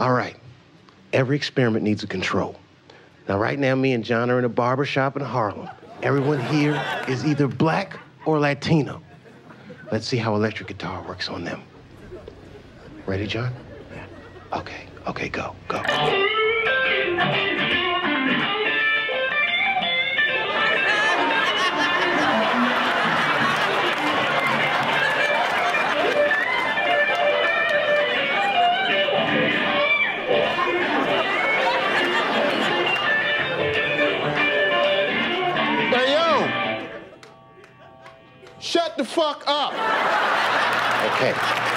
All right. Every experiment needs a control. Now, right now, me and John are in a barber shop in Harlem. Everyone here is either black or Latino. Let's see how electric guitar works on them. Ready, John? Okay, go. Hey, yo! Shut the fuck up! Okay.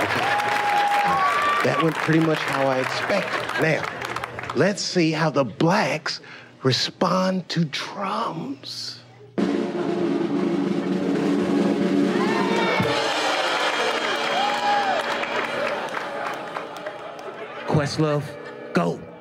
That went pretty much how I expected. Now, let's see how the blacks respond to drums. Questlove, go.